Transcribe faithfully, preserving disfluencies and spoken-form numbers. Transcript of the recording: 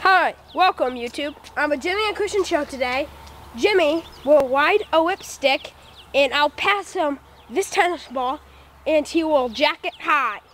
Hi, welcome YouTube. I'm a Jimmy and Christian show today. Jimmy will ride a ripstick and I'll pass him this tennis ball and he will jack it high.